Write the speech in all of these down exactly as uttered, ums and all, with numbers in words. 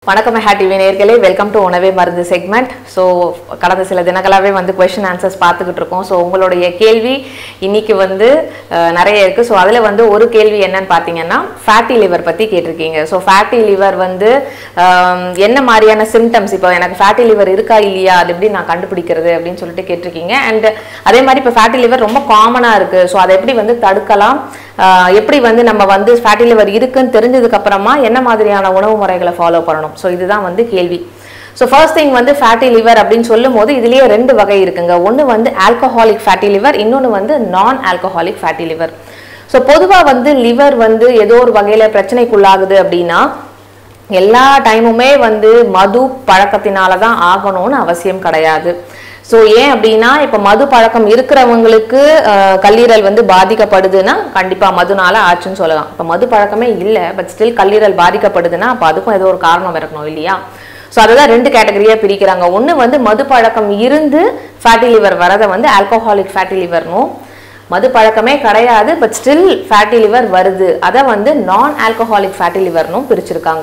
வணக்கம் ஹேட்டி நேயர்களே, welcome to உணவே மருந்து செக்மெண்ட். ஸோ கடந்த சில தினங்களாகவே வந்து கொஸ்டின் ஆன்சர்ஸ் பார்த்துக்கிட்டு இருக்கோம். ஸோ உங்களுடைய கேள்வி இன்னைக்கு வந்து நிறைய இருக்குது. ஸோ அதில் வந்து ஒரு கேள்வி என்னன்னு பார்த்தீங்கன்னா ஃபேட்டி லிவர் பற்றி கேட்டிருக்கீங்க. ஸோ ஃபேட்டி லிவர் வந்து என்ன மாதிரியான சிம்டம்ஸ், இப்போ எனக்கு ஃபேட்டி லிவர் இருக்கா இல்லையா, அது எப்படி நான் கண்டுபிடிக்கிறது அப்படின்னு சொல்லிட்டு கேட்டிருக்கீங்க. அண்ட் அதே மாதிரி இப்போ ஃபேட்டி லிவர் ரொம்ப காமனாக இருக்குது. ஸோ அதை எப்படி வந்து தடுக்கலாம், எப்படி வந்து நம்ம வந்து ஃபேட்டி லிவர் இருக்குன்னு தெரிஞ்சதுக்கு அப்புறமா என்ன மாதிரியான உணவு முறைகளை ஃபாலோ பண்ணணும். ஸோ இதுதான் வந்து கேள்வி. ஸோ ஃபர்ஸ்ட் திங் வந்து ஃபேட்டி லிவர் அப்படின்னு சொல்லும் போது இதுலேயே ரெண்டு வகை இருக்குங்க. ஒன்று வந்து ஆல்கஹாலிக் ஃபேட்டி லிவர், இன்னொன்று வந்து நான் ஆல்கஹாலிக் ஃபேட்டி லிவர். ஸோ பொதுவாக வந்து லிவர் வந்து ஏதோ ஒரு வகையில் பிரச்சனைக்குள்ளாகுது அப்படின்னா எல்லா டைமுமே வந்து மது பழக்கத்தினால தான் ஆகணும்னு அவசியம் கிடையாது. ஸோ ஏன் அப்படின்னா இப்போ மது பழக்கம் இருக்கிறவங்களுக்கு கல்லீரல் வந்து பாதிக்கப்படுதுன்னா கண்டிப்பாக மதுனால ஆச்சுன்னு சொல்லலாம். இப்போ மது பழக்கமே இல்லை, பட் ஸ்டில் கல்லீரல் பாதிக்கப்படுதுன்னா அப்போ அதுக்கும் ஏதோ ஒரு காரணம் இருக்கணும் இல்லையா. ஸோ அதுதான் ரெண்டு கேட்டகரியாக பிரிக்கிறாங்க. ஒன்று வந்து மது பழக்கம் இருந்து ஃபேட்டி லிவர் வரதை வந்து ஆல்கஹாலிக் ஃபேட்டி லிவர்னும், மது பழக்கமே கிடையாது பட் ஸ்டில் ஃபேட்டி லிவர் வருது அதை வந்து நான் ஆல்கஹாலிக் ஃபேட்டி லிவர்னும் பிரிச்சிருக்காங்க.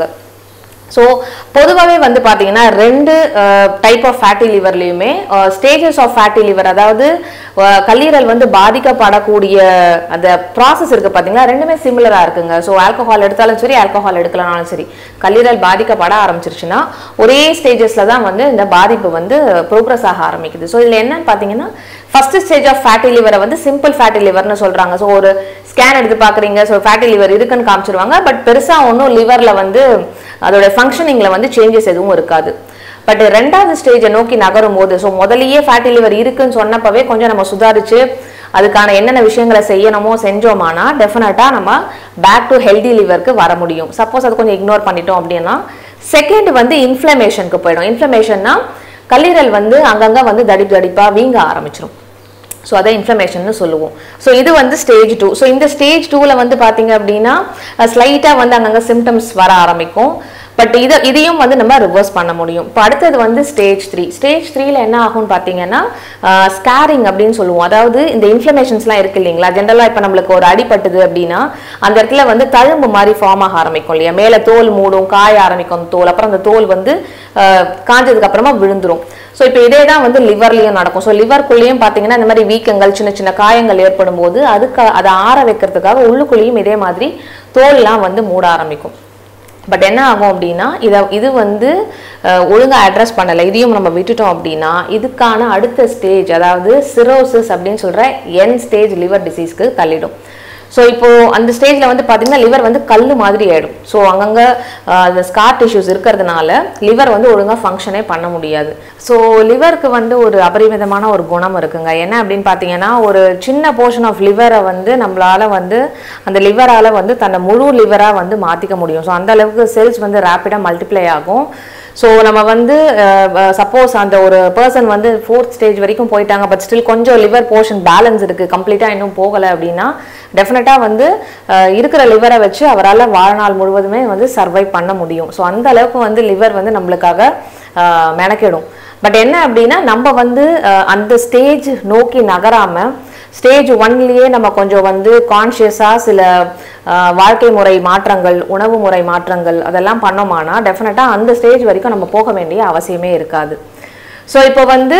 ஸோ பொதுவாகவே வந்து பார்த்தீங்கன்னா ரெண்டு டைப் ஆஃப் ஃபேட்டி லிவர்லையுமே ஸ்டேஜஸ் ஆஃப் ஃபேட்டி லிவர், அதாவது கல்லீரல் வந்து பாதிக்கப்படக்கூடிய அந்த ப்ராசஸ் இருக்குது பார்த்தீங்களா, ரெண்டுமே சிமிலராக இருக்குங்க. ஸோ ஆல்கஹால் எடுத்தாலும் சரி, ஆல்கஹால் எடுக்கலனாலும் சரி, கல்லீரல் பாதிக்கப்பட ஆரம்பிச்சிருச்சுன்னா ஒரே ஸ்டேஜஸில் தான் வந்து இந்த பாதிப்பு வந்து ப்ரோக்ரஸ் ஆக ஆரம்பிக்குது. ஸோ இதில் என்னன்னு பார்த்தீங்கன்னா ஃபர்ஸ்ட் ஸ்டேஜ் ஆஃப் ஃபேட்டி லிவரை வந்து சிம்பிள் ஃபேட்டி லிவர்னு சொல்கிறாங்க. ஸோ ஒரு ஸ்கேன் எடுத்து பார்க்குறீங்க, ஸோ ஃபேட்டி லிவர் இருக்குன்னு காமிச்சிருவாங்க, பட் பெருசாக ஒன்றும் லிவரில் வந்து அதோட ஃபங்க்ஷனிங்கில் வந்து சேஞ்சஸ் எதுவும் இருக்காது. பட் ரெண்டாவது ஸ்டேஜை நோக்கி நகரும் போது, ஸோ முதலியே ஃபேட்டி லிவர் இருக்குன்னு சொன்னப்பவே கொஞ்சம் நம்ம சுதாரிச்சு அதுக்கான என்னென்ன விஷயங்களை செய்யணுமோ செஞ்சோமானா டெஃபினட்டாக நம்ம பேக் டு ஹெல்தி லிவருக்கு வர முடியும். சப்போஸ் அது கொஞ்சம் இக்னோர் பண்ணிட்டோம் அப்படின்னா செகண்ட் வந்து இன்ஃப்ளமேஷனுக்கு போயிடும். இன்ஃப்ளமேஷன்னா கல்லீரல் வந்து அங்கங்கே வந்து தடிப்பு தடிப்பாக வீங்க ஆரம்பிச்சிடும். ஸோ அதை இன்ஃப்ளமேஷன் சொல்லுவோம். ஸோ இது வந்து ஸ்டேஜ் டூ. ஸோ இந்த ஸ்டேஜ் டூவில் வந்து பார்த்தீங்க அப்படின்னா ஸ்லைட்டாக வந்து அங்கங்கே சிம்டம்ஸ் வர ஆரம்பிக்கும். பட் இதை இதையும் வந்து நம்ம ரிவர்ஸ் பண்ண முடியும். இப்போ அடுத்தது வந்து ஸ்டேஜ் த்ரீ. ஸ்டேஜ் த்ரீல என்ன ஆகும்னு பார்த்தீங்கன்னா ஸ்கேரிங் அப்படின்னு சொல்லுவோம். அதாவது இந்த இன்ஃப்ளமேஷன்ஸ்லாம் இருக்கு இல்லைங்களா, ஜென்ரலாக இப்போ நம்மளுக்கு ஒரு அடிபட்டுது அப்படின்னா அந்த இடத்துல வந்து தழும்பு மாதிரி ஃபார்ம் ஆக ஆரம்பிக்கும் இல்லையா, மேலே தோல் மூடும், காய ஆரம்பிக்கும் அந்த தோல், அப்புறம் அந்த தோல் வந்து காஞ்சதுக்கு அப்புறமா விழுந்துரும். ஸோ இப்போ இதே தான் வந்து லிவர்லையும் நடக்கும். ஸோ லிவர்க்குள்ளேயும் பார்த்தீங்கன்னா இந்த மாதிரி வீக்கங்கள், சின்ன சின்ன காயங்கள் ஏற்படும் போது அதுக்கு அதை ஆற வைக்கிறதுக்காக உள்ளுக்குள்ளேயும் இதே மாதிரி தோல்லாம் வந்து மூட ஆரம்பிக்கும். பட் என்ன ஆகும் அப்படின்னா இதை இது வந்து ஒழுங்காக அட்ரஸ் பண்ணலை, இதையும் நம்ம விட்டுட்டோம் அப்படின்னா இதுக்கான அடுத்த ஸ்டேஜ், அதாவது சிரோசிஸ் அப்படின்னு சொல்கிற என் ஸ்டேஜ் லிவர் டிசீஸ்க்கு தள்ளிடும். ஸோ இப்போது அந்த ஸ்டேஜில் வந்து பார்த்தீங்கன்னா லிவர் வந்து கல் மாதிரி ஆகிடும். ஸோ அங்கங்கே அந்த ஸ்கார் டிஷ்யூஸ் இருக்கிறதுனால லிவர் வந்து ஒழுங்காக ஃபங்க்ஷனே பண்ண முடியாது. ஸோ லிவருக்கு வந்து ஒரு அபரிமிதமான ஒரு குணம் இருக்குங்க. என்ன அப்படின்னு பார்த்தீங்கன்னா ஒரு சின்ன போர்ஷன் ஆஃப் லிவரை வந்து நம்மளால் வந்து அந்த லிவரால் வந்து தன்னை முழு லிவராக வந்து மாற்றிக்க முடியும். ஸோ அந்த அளவுக்கு செல்ஸ் வந்து ரேப்பிடாக மல்டிப்ளை ஆகும். ஸோ நம்ம வந்து சப்போஸ் அந்த ஒரு பர்சன் வந்து ஃபோர்த் ஸ்டேஜ் வரைக்கும் போயிட்டாங்க, பட் ஸ்டில் கொஞ்சம் லிவர் போர்ஷன் பேலன்ஸ் இருக்குது, கம்ப்ளீட்டாக இன்னும் போகலை அப்படின்னா டெஃபினட்டாக வந்து இருக்கிற லிவரை வச்சு அவரால் வாழ்நாள் முழுவதுமே வந்து சர்வைவ் பண்ண முடியும். ஸோ அந்த அளவுக்கு வந்து லிவர் வந்து நம்மளுக்காக மெனக்கிடும். பட் என்ன அப்படின்னா நம்ம வந்து அந்த ஸ்டேஜ் நோக்கி நகராமல் ஸ்டேஜ் ஒன்லேயே நம்ம கொஞ்சம் வந்து கான்ஷியஸாக சில வாழ்க்கை முறை மாற்றங்கள், உணவு முறை மாற்றங்கள் அதெல்லாம் பண்ணோமானா டெஃபினட்டாக அந்த ஸ்டேஜ் வரைக்கும் நம்ம போக வேண்டிய அவசியமே இருக்காது. ஸோ இப்போ வந்து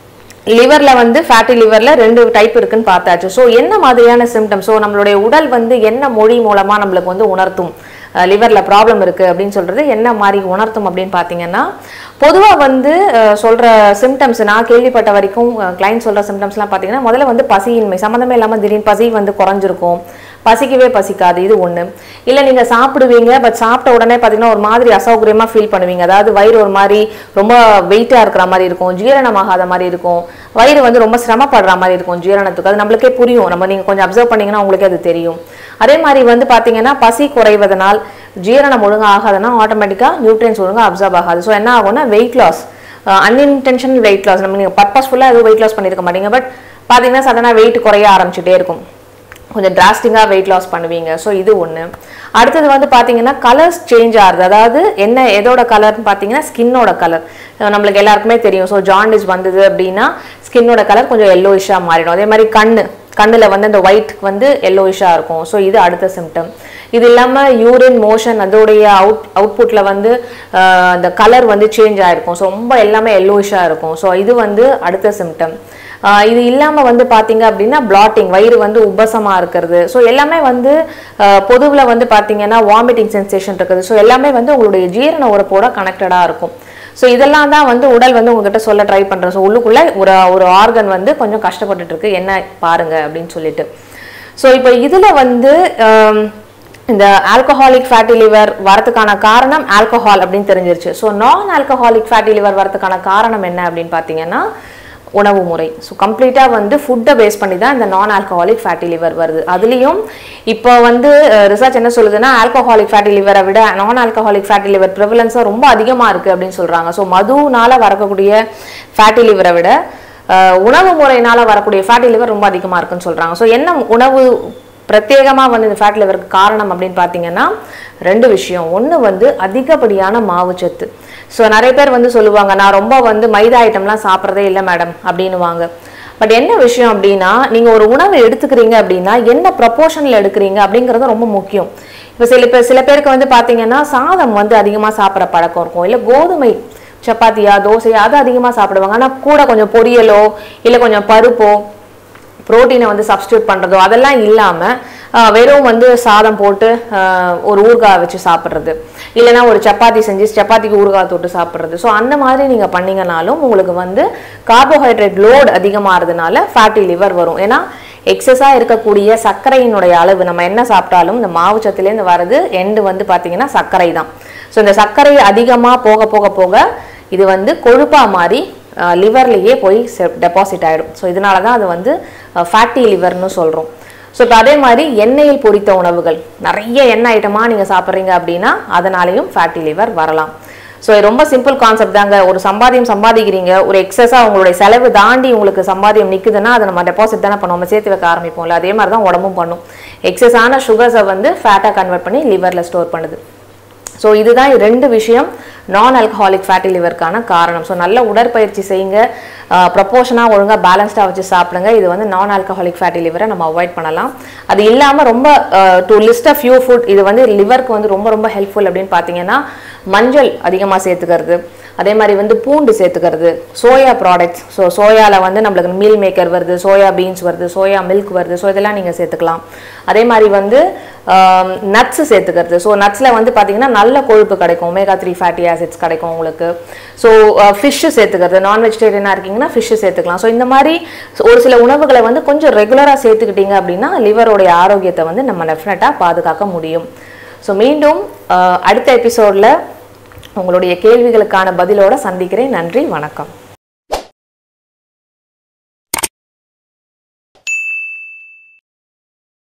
லிவரில் வந்து ஃபேட்டி லிவரில் ரெண்டு டைப் இருக்குன்னு பார்த்தாச்சு. ஸோ என்ன மாதிரியான சிம்டம்ஸ், ஸோ நம்மளுடைய உடல் வந்து என்ன மொழி மூலமாக நம்மளுக்கு வந்து உணர்த்தும் லிவரில் ப்ராப்ளம் இருக்குது அப்படின்னு சொல்கிறது என்ன மாதிரி உணர்த்தும் அப்படின்னு பார்த்தீங்கன்னா பொதுவாக வந்து சொல்கிற சிம்டம்ஸ் நான் கேள்விப்பட்ட வரைக்கும் கிளைண்ட் சொல்கிற சிம்டம்ஸ்லாம் பார்த்தீங்கன்னா முதல்ல வந்து பசியின்மை, சம்மந்தமே இல்லாமல் திடீர்னு பசி வந்து குறைஞ்சிருக்கும், பசிக்கவே பசிக்காது, இது ஒன்று. இல்லை நீங்கள் சாப்பிடுவீங்க பட் சாப்பிட்ட உடனே பார்த்தீங்கன்னா ஒரு மாதிரி அசௌகரியமாக ஃபீல் பண்ணுவீங்க, அதாவது வயிறு ஒரு மாதிரி ரொம்ப வெயிட்டாக இருக்கிற மாதிரி இருக்கும், ஜீரணமாகாத மாதிரி இருக்கும், வயிறு வந்து ரொம்ப சிரமப்படுற மாதிரி இருக்கும் ஜீரணத்துக்கு. அது நம்மளுக்கே புரியும், நம்ம நீங்கள் கொஞ்சம் அப்சர்வ் பண்ணிங்கன்னா உங்களுக்கே அது தெரியும். அதே மாதிரி வந்து பார்த்தீங்கன்னா பசி குறைவதனால் ஜீரணம் ஒழுங்காக ஆகாதுன்னா ஆட்டோமேட்டிக்காக நியூட்ரியன்ஸ் ஒழுங்காக அப்சர்வ் ஆகாது. ஸோ என்ன ஆகும்னா weight loss, unintentional weight loss, நம்ம நீங்கள் பர்பஸ்ஃபுல்லாக எதுவும் வெயிட் லாஸ் பண்ணியிருக்க மாட்டீங்க, பட் பார்த்தீங்கன்னா சடனாக வெயிட் குறைய ஆரம்பிச்சுட்டே இருக்கும், கொஞ்சம் டிராஸ்டிங்காக வெயிட் லாஸ் பண்ணுவீங்க. ஸோ இது ஒன்று. அடுத்தது வந்து பார்த்தீங்கன்னா கலர்ஸ் சேஞ்ச் ஆகுது, அதாவது என்ன எதோட கலர்னு பார்த்தீங்கன்னா ஸ்கின்னோட கலர் நம்மளுக்கு எல்லாருக்குமே தெரியும். ஸோ ஜாண்டிஸ் வந்தது அப்படின்னா ஸ்கின்னோட கலர் கொஞ்சம் எல்லோயிஷாக மாறிடும். அதே மாதிரி கண் கண்ணில் வந்து அந்த ஒயிட் வந்து எல்லோயிஷாக இருக்கும். ஸோ இது அடுத்த சிம்டம். இது இல்லாமல் யூரின் மோஷன் அதோடைய அவுட் அவுட்புட்டில் வந்து அந்த கலர் வந்து சேஞ்ச் ஆகிருக்கும். ஸோ ரொம்ப எல்லாமே எல்லோயிஷாக இருக்கும். ஸோ இது வந்து அடுத்த சிம்டம். இது இல்லாமல் வந்து பார்த்தீங்க அப்படின்னா பிளாட்டிங், வயிறு வந்து உபசமாக இருக்கிறது. ஸோ எல்லாமே வந்து பொதுவில் வந்து பார்த்தீங்கன்னா வாமிட்டிங் சென்சேஷன் இருக்குது. ஸோ எல்லாமே வந்து உங்களுடைய ஜீரண உறுப்போட கனெக்டடாக இருக்கும். ஸோ இதெல்லாம் தான் வந்து உடல் வந்து உங்ககிட்ட சொல்ல ட்ரை பண்ணுறோம். ஸோ உள்ளுக்குள்ளே ஒரு ஒரு ஆர்கன் வந்து கொஞ்சம் கஷ்டப்பட்டுட்டு இருக்கு, என்ன பாருங்க அப்படின்னு சொல்லிட்டு. ஸோ இப்போ இதில் வந்து இந்த ஆல்கஹாலிக் ஃபேட்டி லிவர் வரதுக்கான காரணம் ஆல்கஹால் அப்படின்னு தெரிஞ்சிருச்சு. ஸோ நான் ஆல்கஹாலிக் ஃபேட்டி லிவர் வரதுக்கான காரணம் என்ன அப்படின்னு பார்த்தீங்கன்னா உணவு முறை. ஸோ கம்ப்ளீட்டாக வந்து ஃபுட்டை பேஸ் பண்ணி தான் இந்த நான் ஆல்கஹாலிக் ஃபேட்டி லிவர் வருது. அதுலேயும் இப்போ வந்து ரிசர்ச் என்ன சொல்லுதுன்னா ஆல்கஹாலிக் ஃபேட்டி லிவரை விட நான் ஆல்கஹாலிக் ஃபேட்டி லிவர் ப்ரிவலன்ஸாக ரொம்ப அதிகமாக இருக்குது அப்படின்னு சொல்கிறாங்க. ஸோ மதுனால வரக்கூடிய ஃபேட்டி லிவரை விட உணவு முறையினால வரக்கூடிய ஃபேட்டி லிவர் ரொம்ப அதிகமாக இருக்குன்னு சொல்கிறாங்க. ஸோ என்ன உணவு பிரத்யேகமாக வந்து இந்த ஃபேட் லிவருக்கு காரணம் அப்படின்னு பார்த்தீங்கன்னா ரெண்டு விஷயம். ஒன்று வந்து அதிகப்படியான மாவுச்சத்து. ஸோ நிறைய பேர் வந்து சொல்லுவாங்க, நான் ரொம்ப வந்து மைதா ஐட்டம்லாம் சாப்பிட்றதே இல்லை மேடம் அப்படின்னுவாங்க. பட் என்ன விஷயம் அப்படின்னா நீங்கள் ஒரு உணவு எடுத்துக்கிறீங்க அப்படின்னா என்ன ப்ரொபோர்ஷனில் எடுக்கிறீங்க அப்படிங்கிறது ரொம்ப முக்கியம். இப்போ சில பேர் சில பேருக்கு வந்து பார்த்தீங்கன்னா சாதம் வந்து அதிகமாக சாப்பிட்ற பழக்கம் இருக்கும், இல்லை கோதுமை சப்பாத்தியா தோசையா அது அதிகமாக சாப்பிடுவாங்க. ஆனால் கூட கொஞ்சம் பொரியலோ இல்லை கொஞ்சம் பருப்போ புரோட்டீனை வந்து சப்ஸ்டியூட் பண்ணுறதோ அதெல்லாம் இல்லாமல் வெறும் வந்து சாதம் போட்டு ஒரு ஊறுகாய் வச்சு சாப்பிட்றது, இல்லைனா ஒரு சப்பாத்தி செஞ்சு சப்பாத்திக்கு ஊறுகாய் தொட்டு சாப்பிட்றது. ஸோ அந்த மாதிரி நீங்கள் பண்ணிங்கனாலும் உங்களுக்கு வந்து கார்போஹைட்ரேட் லோட் அதிகமாகிறதுனால ஃபேட்டி லிவர் வரும். ஏன்னா எக்ஸஸாக இருக்கக்கூடிய சர்க்கரையினுடைய அளவு நம்ம என்ன சாப்பிட்டாலும் இந்த மாவுச்சத்துலேருந்து வர்றது எண்டு வந்து பார்த்தீங்கன்னா சர்க்கரை தான். ஸோ இந்த சர்க்கரை அதிகமாக போக போக போக இது வந்து கொழுப்பாக மாறி லிவர்லேயே போய் டெபாசிட் ஆகிடும். ஸோ இதனால தான் அது வந்து ஃபேட்டி லிவர்னு சொல்கிறோம். ஸோ இப்போ அதே மாதிரி எண்ணெயில் பொரித்த உணவுகள் நிறைய எண்ணெய் ஐட்டமாக நீங்கள் சாப்பிட்றீங்க அப்படின்னா அதனாலையும் ஃபேட்டி லிவர் வரலாம். ஸோ ரொம்ப சிம்பிள் கான்செப்ட் தாங்க. ஒரு சம்பாதியம் சம்பாதிக்கிறீங்க, ஒரு எக்ஸஸாக உங்களுடைய செலவு தாண்டி உங்களுக்கு சம்பாதியம் நிற்குதுன்னா அதை நம்ம டெபாசிட் தானே பண்ணுவோம், நம்ம சேர்த்து வைக்க ஆரம்பிப்போம்ல. அதே மாதிரி தான் உடம்பும் பண்ணும். எக்ஸஸான சுகர்ஸை வந்து ஃபேட்டாக கன்வெர்ட் பண்ணி லிவரில் ஸ்டோர் பண்ணுது. ஸோ இதுதான் ரெண்டு விஷயம் நான் ஆல்கஹாலிக் ஃபேட்டி லிவருக்கான காரணம். ஸோ நல்ல உடற்பயிற்சி செய்யுங்க, ப்ரொப்போர்ஷனாக ஒழுங்காக பேலன்ஸ்டாக வச்சு சாப்பிடுங்க. இது வந்து நான் ஆல்கஹாலிக் ஃபேட்டி லிவரை நம்ம அவாய்ட் பண்ணலாம். அது இல்லாமல் ரொம்ப to list of few food இது வந்து லிவருக்கு வந்து ரொம்ப ரொம்ப ஹெல்ப்ஃபுல் அப்படின்னு பார்த்தீங்கன்னா மஞ்சள் அதிகமாக சேர்த்துக்கிறது, அதே மாதிரி வந்து பூண்டு சேர்த்துக்கிறது, சோயா ப்ராடக்ட்ஸ். ஸோ சோயாவில் வந்து நம்மளுக்கு மீல் மேக்கர் வருது, சோயா பீன்ஸ் வருது, சோயா மில்க் வருது. ஸோ இதெல்லாம் நீங்கள் சேர்த்துக்கலாம். அதே மாதிரி வந்து நட்ஸ் சேர்த்துக்கிறது. ஸோ நட்ஸில் வந்து பார்த்தீங்கன்னா நல்ல கொழுப்பு கிடைக்கும், ஒமேகா த்ரீ ஃபேட்டி ஆசிட்ஸ் கிடைக்கும் உங்களுக்கு. ஸோ ஃபிஷ்ஷு சேர்த்துக்கிறது, நான் வெஜிடேரியனாக இருக்கீங்கன்னா ஃபிஷ்ஷு சேர்த்துக்கலாம். ஸோ இந்த மாதிரி ஒரு சில உணவுகளை வந்து கொஞ்சம் ரெகுலராக சேர்த்துக்கிட்டீங்க அப்படின்னா லிவரோடைய ஆரோக்கியத்தை வந்து நம்ம டெஃபினட்டாக பாதுகாக்க முடியும். ஸோ மீண்டும் அடுத்த எபிசோடில் உங்களுடைய கேள்விகளுக்கான பதிலோட சந்திக்கிறேன். நன்றி, வணக்கம்.